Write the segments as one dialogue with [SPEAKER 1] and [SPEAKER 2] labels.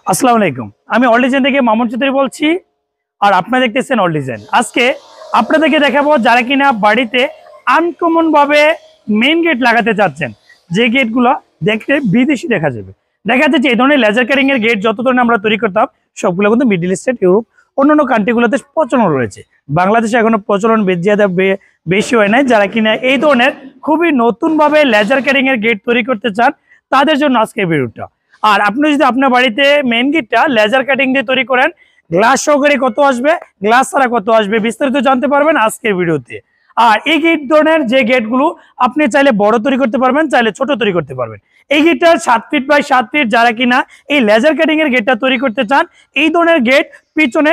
[SPEAKER 1] আসসালামু আলাইকুম। আমি অল ডিজাইন থেকে মামুন চৌধুরী বলছি, আর আপনারা দেখতেছেন অল ডিজাইন। আজকে আপনাদেরকে দেখাবো যারা কিনা বাড়িতে আনকমন ভাবে মেইন গেট লাগাতে চাচ্ছেন, যে গেটগুলো দেখতে বিদেশি দেখা যাবে। দেখা যাচ্ছে এই ধরনের লেজার কাটিং এর গেট যত ধরনের আমরা তৈরি করতাম সবগুলো কিন্তু মিডল ইস্ট, ইউরোপ, অন্যান্য কান্ট্রিগুলোতে প্রচলন রয়েছে। বাংলাদেশে এখনো প্রচলন বেশি হয় নাই। যারা কিনা এই ধরনের খুবই নতুন ভাবে লেজার কাটিং এর গেট তৈরি করতে চান তাদের জন্য আজকে ভিডিওটা। আর আপনি যদি আপনার বাড়িতে মেইন গেটটা লেজার কাটিং দিয়ে তৈরি করেন, গ্লাস সহকারে কত আসবে, গ্লাস ছাড়া কত আসবে, বিস্তারিত জানতে পারবেন আজকের ভিডিওতে। আর এই গেট ধরনের যে গেটগুলো আপনি চাইলে বড় তৈরি করতে পারবেন, চাইলে ছোট তৈরি করতে পারবেন। এই গেটটা 7 ফিট বাই 7 ফিট যারা কিনা এই লেজার কাটিং এর গেটটা তৈরি করতে চান, এই ধরনের গেট পিছনে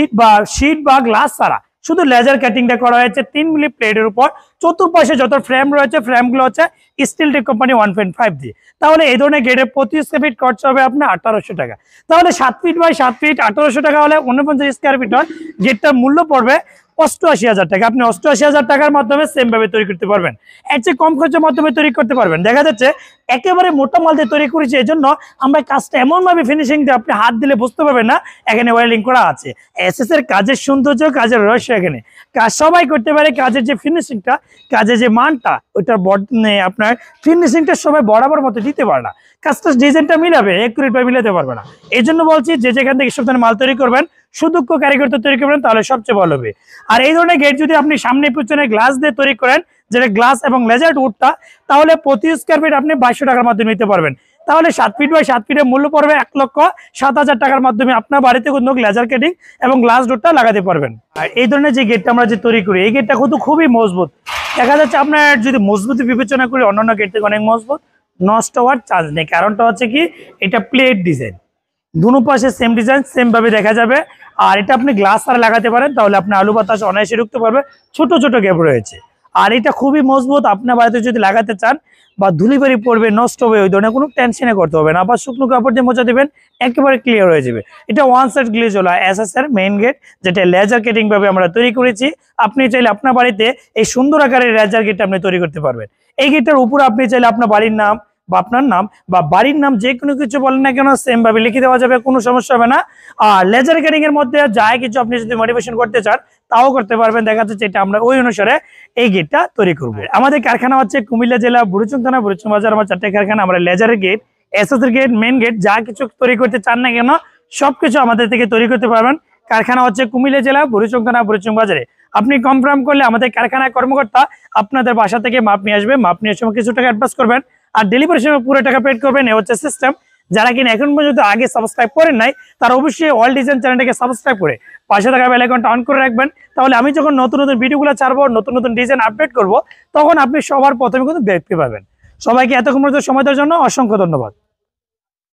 [SPEAKER 1] শীট বা গ্লাস ছাড়া শুধু লেজার কাটিংটা করা হয়েছে 3 মিলি প্লেটের উপর। চতুর্পাশে যত ফ্রেম রয়েছে ফ্রেমগুলো হচ্ছে স্টিল টেক কোম্পানি 1.5 দিয়ে। তাহলে এই ধরনের গেটের প্রতি স্কয়ার ফিট খরচ হবে আপনার 1800 টাকা। তাহলে 7 ফিট বাই 7 ফিট 1800 টাকা হলে 49 স্কয়ার ফিট গেটটার মূল্য পড়বে 88,000 টাকা। আপনি 88,000 টাকার মাধ্যমে সেম ভাবে তৈরি করতে পারবেন, এর চেয়ে কম খরচের মাধ্যমে তৈরি করতে পারবেন। দেখা যাচ্ছে একেবারে মোটা মাল দিয়ে তৈরি করেছি, এই জন্য আমরা কাজটা এমন ভাবে ফিনিশিং দিয়ে আপনি হাত দিলে বুঝতে পারবেন না এখানে ওয়েল্ডিং করা আছে। এসএস এর কাজের সৌন্দর্য, কাজের রহস্য এখানে। কাজ সবাই করতে পারে, কাজের যে ফিনিশিংটা, কাজের যে মানটা, ওইটার আপনার ফিনিশিংটা সবাই বরাবর মতো দিতে পারে না। কাজটা ডিজাইনটা মিলাবে, একুরেট ভাবে মিলাতে পারবে না। এই জন্য বলছি যে যেখান থেকে সব ধরনের মাল তৈরি করবেন সুদক্ষ কারিগর তৈরি করবেন, তাহলে সবচেয়ে ভালো হবে। আর এই ধরনের গেট যদি আপনি সামনে পিছনে গ্লাস দিয়ে তৈরি করেন, যেটা গ্লাস এবং লেজার উডটা, তাহলে প্রতি স্কয়ার ফিট আপনি 2200 টাকার মাধ্যমে নিতে পারবেন। তাহলে 7 ফিট বাই 7 ফিটের মূল্য পড়বে 1,07,000 টাকার মাধ্যমে আপনার বাড়িতে কিন্তু লেজার কাটিং এবং গ্লাস ডোরটা লাগাতে পারবেন। আর এই ধরনের যে গেটটা আমরা যে তৈরি করি, এই গেটটা কিন্তু খুবই মজবুত। দেখা যাচ্ছে আপনার যদি মজবুতি বিবেচনা করি অন্যান্য গেট থেকে অনেক মজবুত, নষ্ট হওয়ার চান্স নেই। কারণটা হচ্ছে কি, এটা প্লেট ডিজাইন, দুনো পাশে সেম ডিজাইন, সেম ভাবে দেখা যাবে। আর এটা আপনি গ্লাস আর লাগাতে পারেন, তাহলে আপনি আলু বাতাস অনায়াসে ঢুকতে পারবে। ছোট ছোট গ্যাপ রয়েছে, আর এটা খুবই মজবুত। আপনার বাড়িতে যদি লাগাতে চান বা ধুলিবাড়ি পড়বে, নষ্ট হবে, ওই ধরনের কোনো টেনশনে করতে হবে না। আবার শুকনো কাপড় দিয়ে মোচা দেবেন, একেবারে ক্লিয়ার হয়ে যাবে। এটা ওয়ান সাইড গ্লেজ হলো এসএস এর মেইন গেট, যেটা লেজার কাটিং ভাবে আমরা তৈরি করেছি। আপনি চাইলে আপনার বাড়িতে এই সুন্দর আকারের লেজার গেটটা আপনি তৈরি করতে পারবেন। এই গেটটার উপর আপনি চাইলে আপনার বাড়ির নাম বা আপনার নাম বা বাড়ির নাম যে কোনো কিছু বলেন না কেন সেম ভাবে লিখে দেওয়া যাবে, কোনো সমস্যা হবে না। আর লেজার কাটিং এর মধ্যে যায় কিছু আপনি যদি মডিফিকেশন করতে চান তাও করতে পারবেন। দেখা যাচ্ছে এটা আমরা ওই অনুসারে এই গেটটা তৈরি করব। আমাদের কারখানা হচ্ছে কুমিল্লা জেলা বুড়িচং থানা, বুড়িচং বাজার। আমার 4টে কারখানা। আমরা লেজারের গেট, এসএস এর গেট, মেইন গেট যা কিছু তৈরি করতে চান না কেন সবকিছু আমাদের থেকে তৈরি করতে পারবেন। কারখানা হচ্ছে কুমিল্লা জেলা বুড়িচং থানা, বুড়িচং বাজারে। আপনি কনফার্ম করলে আমাদের কারখানার কর্মকর্তা আপনাদের বাসা থেকে মাপ নিয়ে আসবে। মাপ নিয়ে সময় কিছু টাকা অ্যাডভান্স করবেন, আর ডেলিভারির সময় পুরো টাকা পেড করবেন। এ হচ্ছে সিস্টেম। যারা কিনা এখন পর্যন্ত আগে সাবস্ক্রাইব করেন নাই তারা অবশ্যই অল ডিজাইন চ্যানেলটাকে সাবস্ক্রাইব করে পাশে থাকা বেল আইকনটা অন করে রাখবেন। তাহলে আমি যখন নতুন নতুন ভিডিওগুলো ছাড়বো, নতুন নতুন ডিজাইন আপডেট করব, তখন আপনি সবার প্রথমে কিন্তু দেখতে পাবেন। সবাইকে এতক্ষণ পর্যন্ত সময় দেওয়ার জন্য অসংখ্য ধন্যবাদ।